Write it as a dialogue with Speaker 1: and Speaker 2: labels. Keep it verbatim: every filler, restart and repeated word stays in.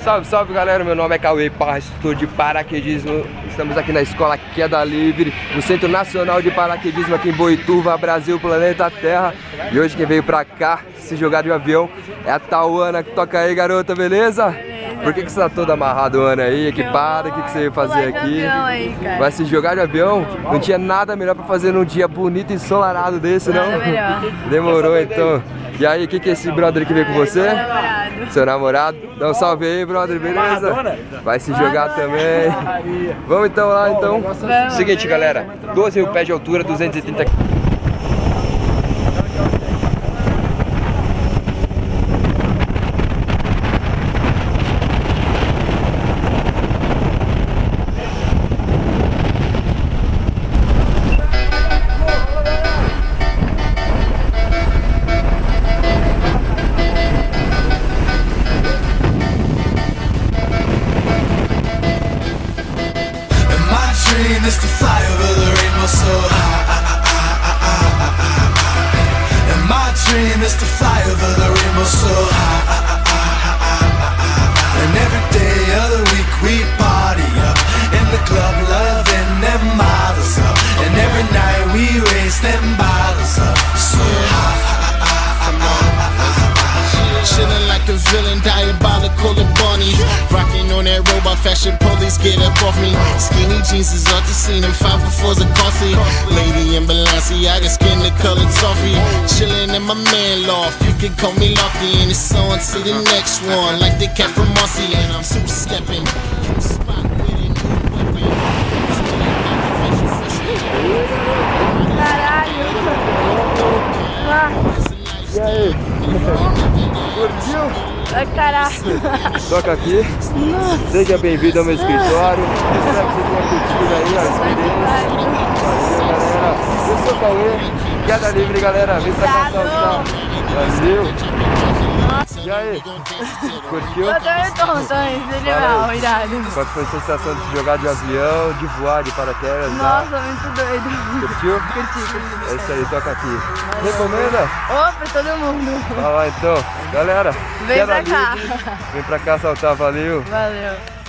Speaker 1: Salve, salve galera, meu nome é Cauê Parra, instrutor de paraquedismo. Estamos aqui na escola Queda Livre, no Centro Nacional de Paraquedismo aqui em Boituva, Brasil, planeta Terra. E hoje quem veio pra cá se jogar de um avião é a Tauana, que toca aí, garota, beleza? Beleza. Por que, que você tá toda amarrada, Ana, aí, equipada? O que, que você veio fazer aqui?
Speaker 2: Aí,
Speaker 1: vai se jogar de avião? Não tinha nada melhor pra fazer num dia bonito e ensolarado desse, não?
Speaker 2: Nada melhor.
Speaker 1: Demorou então. E aí, o que, que é esse brother que veio com você?
Speaker 2: Meu namorado.
Speaker 1: Seu namorado? Dá um salve aí, brother, beleza? Vai se jogar também. Vamos então lá, então.
Speaker 2: Vamos.
Speaker 1: Seguinte, galera, doze mil pés de altura, duzentos e trinta quilômetros.
Speaker 3: Is to fly over the rainbow so high. And my dream is to fly over the rainbow so high. And every day of the week we party up in the club, loving them models up. And every night we raise them bottles up so high.
Speaker 4: Chillin' like a villain, diabolical and bunny. Rockin' on that robot fashion, police get up off me. Skinny jeans is off the scene and five befores are costly. Lady in Balenciaga, skin the colored toffee. Chillin' in my man loft, you can call me Lofty. And it's on to the next one, like the cat from Mossy. And I'm super steppin', spot with a new weapon.
Speaker 1: E aí? Curtiu?
Speaker 2: Ai, caralho.
Speaker 1: Toca aqui.
Speaker 2: Nossa.
Speaker 1: Seja bem-vindo ao meu escritório. Espero que você tenha curtido aí a experiência. Valeu, galera. Eu sou o Cauê, Queda Livre, galera. Vem pra cá saltar. Valeu. E aí? Curtiu?
Speaker 2: Eu também tô contando, genial, irado.
Speaker 1: Qual foi a sensação de se jogar de avião, de voar, de paraquedas?
Speaker 2: Nossa, muito doido.
Speaker 1: Curtiu?
Speaker 2: Curti, curti.
Speaker 1: É isso aí, toca aqui. Recomenda?
Speaker 2: Ô, pra todo mundo.
Speaker 1: Vai lá então. Galera,
Speaker 2: Vem
Speaker 1: Queda
Speaker 2: pra cá.
Speaker 1: Livre. Vem pra cá saltar, valeu.
Speaker 2: Valeu.